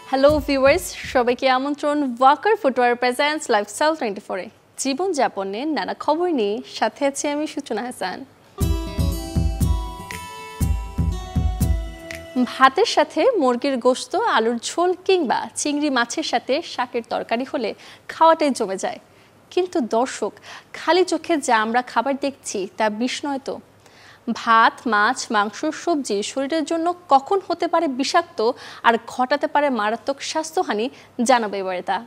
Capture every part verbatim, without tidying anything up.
Hello viewers, সবাইকে আমন্ত্রণ Walker footwear presents lifestyle twenty four এ জীবনযাপনের নানা খবর নিয়ে সাথে আছি আমি সূচনা হাসান। ভাতের সাথে মুরগির গোশত, আলুর ঝোল কিংবা চিংড়ি মাছের সাথে শাকের তরকারি হলে খাওয়াটাই জমে যায়। কিন্তু দর্শক, খালি চোখে যা আমরা খাবার দেখছি তা বিষ নয় তো। ভাত, মাছ, মাংস, সবজি শরীরের জন্য কখন হতে পারে বিষাক্ত আর ঘটাতে পারে মারাত্মক স্বাস্থ্যহানি, জানাবো এবারে তা।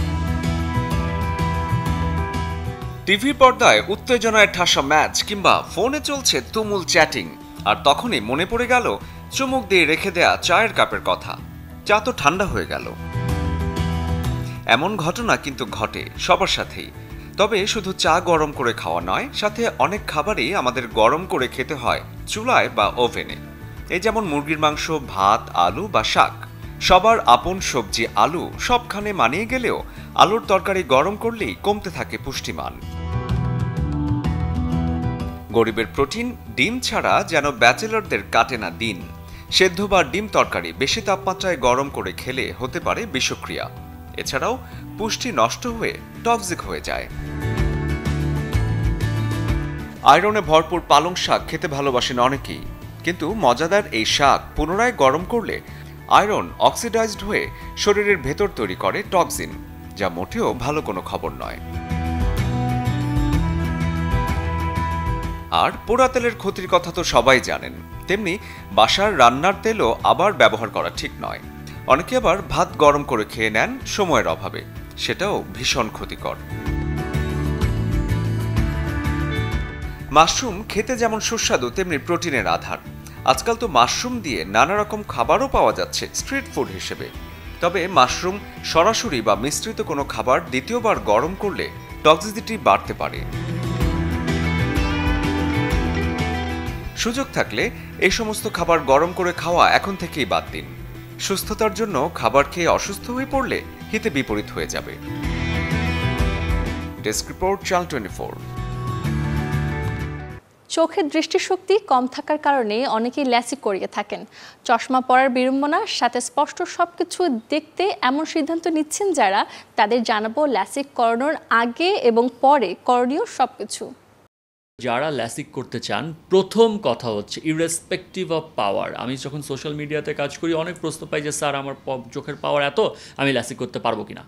টিভি পর্দায় উত্তেজনায় ঠাসা ম্যাচ কিংবা ফোনে চলছে তুমুল চ্যাটিং, আর তখনই মনে পড়ে গেল চুমুক দিয়ে রেখে দেয়া চায়ের কাপের কথা। চা তো ঠান্ডা হয়ে গেল। এমন ঘটনা কিন্তু ঘটে সবার সাথেই। তবে শুধু চা গরম করে খাওয়া নয়, সাথে অনেক খাবারই আমাদের গরম করে খেতে হয় চুলায় বা ওভেনে। এই যেমন মুরগির মাংস, ভাত, আলু বা শাক। সবার আপন সবজি আলু সবখানে মানিয়ে গেলেও আলুর তরকারি গরম করলেই কমতে থাকে পুষ্টিমান। গরিবের প্রোটিন ডিম ছাড়া যেন ব্যাচেলরদের কাটে না দিন। সেদ্ধ বা ডিম তরকারি বেশি তাপমাত্রায় গরম করে খেলে হতে পারে বিষক্রিয়া। এছাড়াও পুষ্টি নষ্ট হয়ে টক্সিক হয়ে যায়। আয়রনে ভরপুর পালং শাক খেতে ভালোবাসেন অনেকেই, কিন্তু মজাদার এই শাক পুনরায় গরম করলে আয়রন অক্সিডাইজড হয়ে শরীরের ভেতর তৈরি করে টক্সিন, যা মোটেও ভালো কোনো খবর নয়। আর পোড়া তেলের ক্ষতির কথা তো সবাই জানেন, তেমনি বাসার রান্নার তেলও আবার ব্যবহার করা ঠিক নয়। অনেকে আবার ভাত গরম করে খেয়ে নেন সময়ের অভাবে, সেটাও ভীষণ ক্ষতিকর। মাশরুম খেতে যেমন সুস্বাদু, তেমনি প্রোটিনের আধার। আজকাল তো মাশরুম দিয়ে নানা রকম খাবারও পাওয়া যাচ্ছে স্ট্রিট ফুড হিসেবে। তবে মাশরুম সরাসরি বা মিশ্রিত কোনো খাবার দ্বিতীয়বার গরম করলে টক্সিসিটি বাড়তে পারে। সুযোগ থাকলে এই সমস্ত খাবার গরম করে খাওয়া এখন থেকেই বাদ দিন। সুস্থতার জন্য খাবার খেয়ে অসুস্থ হয়ে পড়লে হিতে বিপরীত হয়ে যাবে। Desk report, channel twenty four. চোখের দৃষ্টিশক্তি কম থাকার কারণে অনেকেই ল্যাসিক করিয়ে থাকেন। চশমা পরার বিড়ম্বনার সাথে স্পষ্ট সবকিছু দেখতে এমন সিদ্ধান্ত নিচ্ছেন যারা, তাদের জানাবো ল্যাসিক করানোর আগে এবং পরে করণীয় সবকিছু। যারা ল্যাসিক করতে চান, প্রথম কথা হচ্ছে ইররেসপেক্টিভ অফ পাওয়ার। আমি যখন সোশ্যাল মিডিয়াতে কাজ করি অনেক প্রশ্ন পাই যে স্যার আমার চোখের পাওয়ার এত, আমি ল্যাসিক করতে পারবো কিনা।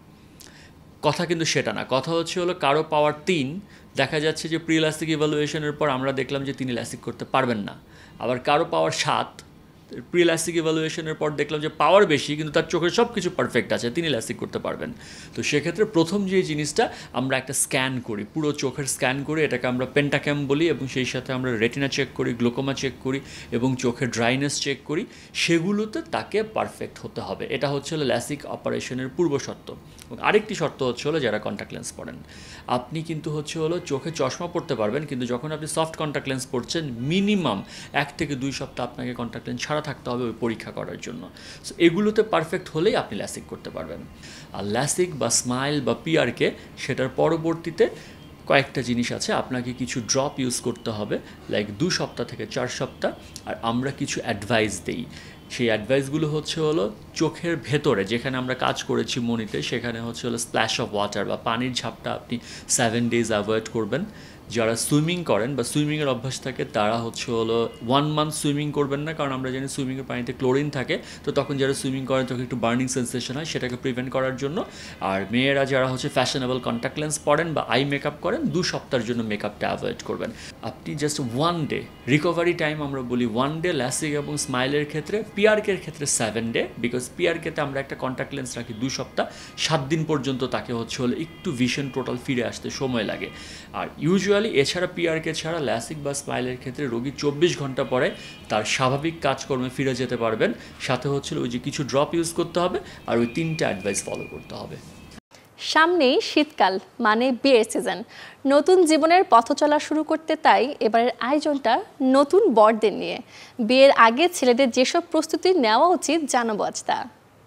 কথা কিন্তু সেটা না। কথা হচ্ছে হলো কারো পাওয়ার তিন, দেখা যাচ্ছে যে প্রি ল্যাসিক ইভ্যালুয়েশনের পর আমরা দেখলাম যে তিনি ল্যাসিক করতে পারবেন না। আবার কারো পাওয়ার সাত, প্রি ল্যাসিক ইভ্যালুয়েশনের পর দেখলাম যে পাওয়ার বেশি কিন্তু তার চোখের সব কিছু পারফেক্ট আছে, তিনি ল্যাসিক করতে পারবেন। তো সেক্ষেত্রে প্রথম যে জিনিসটা, আমরা একটা স্ক্যান করি, পুরো চোখের স্ক্যান করি, এটাকে আমরা পেন্টাক্যাম বলি, এবং সেই সাথে আমরা রেটিনা চেক করি, গ্লোকোমা চেক করি এবং চোখের ড্রাইনেস চেক করি। সেগুলোতে তাকে পারফেক্ট হতে হবে। এটা হচ্ছে হলো ল্যাসিক অপারেশনের পূর্ব শর্ত। এবং আরেকটি শর্ত হচ্ছে হলো যারা কন্ট্যাক্ট লেন্স পরেন, আপনি কিন্তু হচ্ছে হলো চোখে চশমা পরতে পারবেন, কিন্তু যখন আপনি সফট কন্ট্যাক্ট লেন্স পরছেন মিনিমাম এক থেকে দুই সপ্তাহ আপনাকে কন্ট্যাক্ট লেন্স ছাড়া থাকতে হবে ওই পরীক্ষা করার জন্য। সো এগুলোতে পারফেক্ট হলেই আপনি ল্যাসিক করতে পারবেন। আর ল্যাসিক বা স্মাইল বা পিআরকে, সেটার পরবর্তীতে কয়েকটা জিনিস আছে। আপনাকে কিছু ড্রপ ইউজ করতে হবে, লাইক দু সপ্তাহ থেকে চার সপ্তাহ। আর আমরা কিছু অ্যাডভাইস দিই। সেই অ্যাডভাইসগুলো হচ্ছে হলো চোখের ভেতরে যেখানে আমরা কাজ করেছি মনিতে, সেখানে হচ্ছে হলো স্প্ল্যাশ অফ ওয়াটার বা পানির ঝাপটা আপনি সেভেন ডেজ অ্যাভয়েড করবেন। যারা সুইমিং করেন বা সুইমিংয়ের অভ্যাস থাকে তারা হচ্ছে হলো ওয়ান মান্থ সুইমিং করবেন না, কারণ আমরা জানি সুইমিংয়ের পানিতে ক্লোরিন থাকে। তো তখন যারা সুইমিং করেন তখন একটু বার্নিং সেন্সেশন হয়, সেটাকে প্রিভেন্ট করার জন্য। আর মেয়েরা যারা হচ্ছে ফ্যাশনেবল কন্ট্যাক্ট লেন্স পরেন বা আই মেকআপ করেন, দু সপ্তাহের জন্য মেকআপটা অ্যাভয়েড করবেন। আপনি just one day recovery time আমরা বলি, ওয়ান ডে ল্যাসিক এবং স্মাইলের ক্ষেত্রে। পিআরকের ক্ষেত্রে সেভেন ডে, বিকজ পিআরকেতে আমরা একটা কন্ট্যাক্ট লেন্স রাখি দু সপ্তাহ, সাত দিন পর্যন্ত তাকে হচ্ছে হলো একটু ভিশন টোটাল ফিরে আসতে সময় লাগে। আর ইউজুয়ালি এছাড়া পিআরকে ছাড়া ল্যাসিক বা স্মাইলের ক্ষেত্রে রোগী চব্বিশ ঘন্টা পরে তার স্বাভাবিক কাজকর্মে ফিরে যেতে পারবেন। সাথে হচ্ছিল ওই যে কিছু ড্রপ ইউজ করতে হবে আর ওই তিনটা অ্যাডভাইস ফলো করতে হবে। সামনেই শীতকাল, মানে বিয়ের সিজন। নতুন জীবনের পথ চলা শুরু করতে তাই এবারের আয়োজনটা নতুন বরদের নিয়ে। বিয়ের আগে ছেলেদের যেসব প্রস্তুতি নেওয়া উচিত জানাবো আজ তা।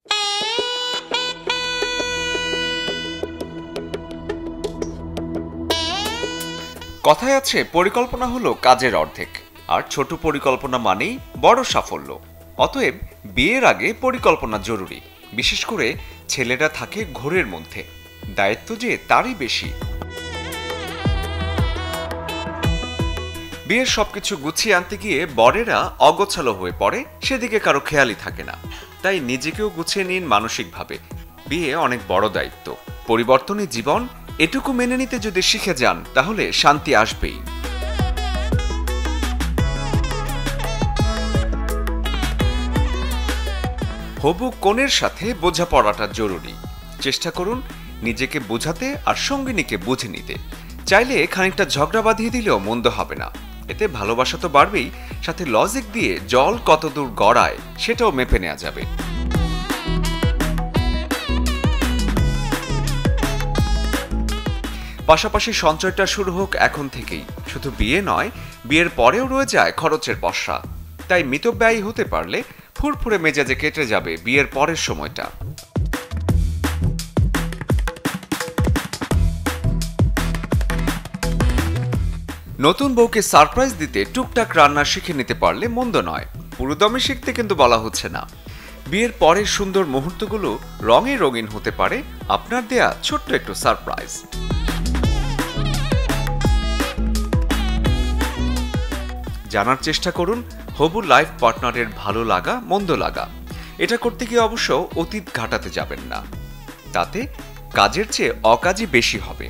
কথায় আছে পরিকল্পনা হলো কাজের অর্ধেক, আর ছোট পরিকল্পনা মানেই বড় সাফল্য। অতএব বিয়ের আগে পরিকল্পনা জরুরি। বিশেষ করে ছেলেরা থাকে ঘোরের মধ্যে, দায়িত্ব যে তারই বেশি। বিয়ের সবকিছু গুছিয়ে আনতে গিয়ে বরেরা অগোছালো হয়ে পড়ে, সেদিকে কারো খেয়ালই থাকে না। তাই নিজেকেও গুছিয়ে নিন মানসিকভাবে। বিয়ে অনেক বড় দায়িত্ব, পরিবর্তনী জীবন, এটুকু মেনে নিতে যদি শিখে যান তাহলে শান্তি আসবেই। হবু কনের সাথে বোঝাপড়াটা জরুরি। চেষ্টা করুন নিজেকে বোঝাতে আর সঙ্গিনীকে বুঝে নিতে। চাইলে খানিকটা ঝগড়া বাঁধিয়ে দিলেও মন্দ হবে না, এতে ভালোবাসা তো বাড়বেই, সাথে লজিক দিয়ে জল কতদূর গড়ায় সেটাও মেপে নেওয়া যাবে। পাশাপাশি সঞ্চয়টা শুরু হোক এখন থেকেই। শুধু বিয়ে নয়, বিয়ের পরেও রয়ে যায় খরচের পসরা। তাই মিতব্যয়ী হতে পারলে ফুরফুরে মেজাজে কেটে যাবে বিয়ের পরের সময়টা। নতুন বউকে সারপ্রাইজ দিতে টুকটাক রান্না শিখে নিতে পারলে মন্দ নয়, পুরোদমে শিখতে কিন্তু বলা হচ্ছে না। বিয়ের পরের সুন্দর মুহূর্তগুলো রঙে রঙিন হতে পারে আপনার দেয়া ছোট্ট একটু সারপ্রাইজ। জানার চেষ্টা করুন হবু লাইফ পার্টনারের ভালো লাগা মন্দ লাগা। এটা করতে গিয়ে অবশ্য অতীত ঘাটাতে যাবেন না, তাতে কাজের চেয়ে অকাজই বেশি হবে।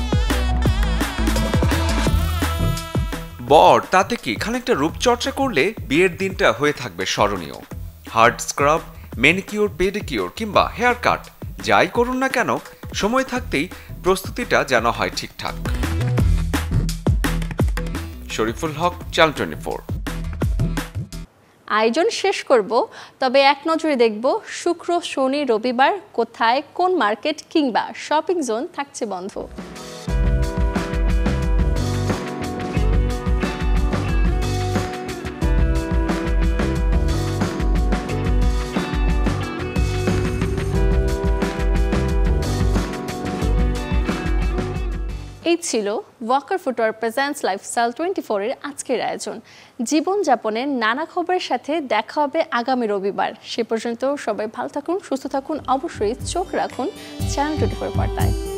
বর তাতে কি খানিকটা রূপচর্চা করলে বিয়ের দিনটা হয়ে থাকবে স্মরণীয়। হার্ড স্ক্রাব, ম্যানিকিউর, পেডিকিউর কিংবা হেয়ার কাট যাই করুন না কেন, সময় থাকতেই প্রস্তুতিটা যেন হয় ঠিকঠাক। Shariful Haque, channel twenty four. আয়োজন শেষ করব, তবে এক নজরে দেখব শুক্র, শনি, রবিবার কোথায় কোন মার্কেট কিংবা শপিং জোন থাকছে বন্ধ। এই ছিল Walker footwear presents lifestyle twenty four এর আজকের আয়োজন। জীবনযাপনের নানা খবরের সাথে দেখা হবে আগামী রবিবার। সে পর্যন্ত সবাই ভালো থাকুন, সুস্থ থাকুন, অবশ্যই চোখ রাখুন চ্যানেল টোয়েন্টি ফোর পর্দায়।